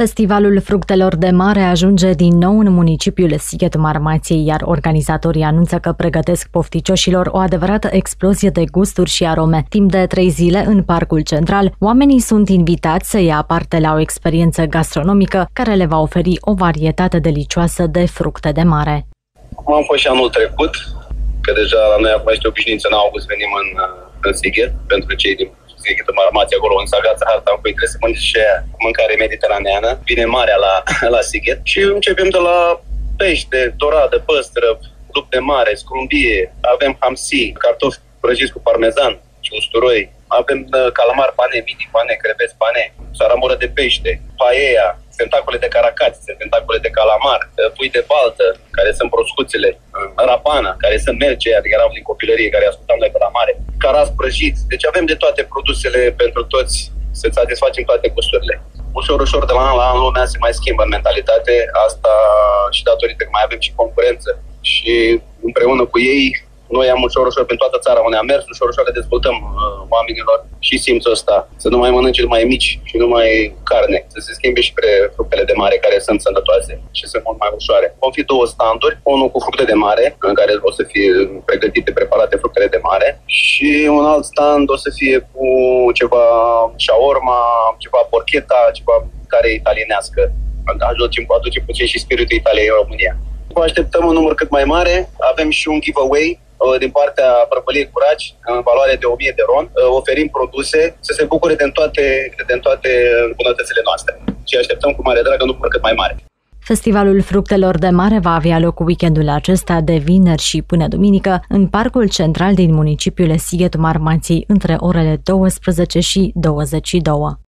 Festivalul Fructelor de Mare ajunge din nou în municipiul Sighetul Marmației, iar organizatorii anunță că pregătesc pofticioșilor o adevărată explozie de gusturi și arome. Timp de 3 zile în Parcul Central, oamenii sunt invitați să ia parte la o experiență gastronomică care le va oferi o varietate delicioasă de fructe de mare. Am fost și anul trecut, că deja la noi acum este obișnuință, în august venim în Sighet, pentru cei din Sighetul Marmației, acolo în Sagața, harta în cui trebuie să mănânci și mâncare mediteraneană. Vine marea la Sighet și începem de la pește, doradă, păstră, lup de mare, scrumbie, avem hamsi, cartofi prăjiți cu parmezan și usturoi, avem calamar pane, midi pane, creveți pane, saramură de pește, paella, tentacule de caracați, tentacule de calamar, pui de baltă, care sunt proscuțele, rapana, care sunt merce, adică erau din copilărie, care ascultam noi pe la mare, caras prăjiți. Deci avem de toate produsele pentru toți, să satisfacem toate gusturile. Ușor de la an la an lumea se mai schimbă în mentalitate, asta și datorită că mai avem și concurență. Și împreună cu ei, noi am ușor pentru toată țara unde am mers, ușor le dezvoltăm oamenilor și simțul ăsta, să nu mai mănânce numai mici și numai carne, să se schimbe și pe fructele de mare care sunt sănătoase și sunt mult mai ușoare. Vom fi 2 standuri, unul cu fructe de mare, în care o să fie pregătite, preparate fructele de mare, și un alt stand o să fie cu ceva shawarma, ceva porchetta, ceva care italienească. Aducem puțin și spiritul Italiei în România. Vă așteptăm un număr cât mai mare, avem și un giveaway din partea Prăpăliei Curaci, în valoare de 1000 de RON. Oferim produse să se bucure de toate bunătățile noastre. Și așteptăm cu mare drag un număr cât mai mare. Festivalul Fructelor de Mare va avea loc weekendul acesta de vineri și până duminică în Parcul Central din municipiul Sighetul Marmației între orele 12 și 22.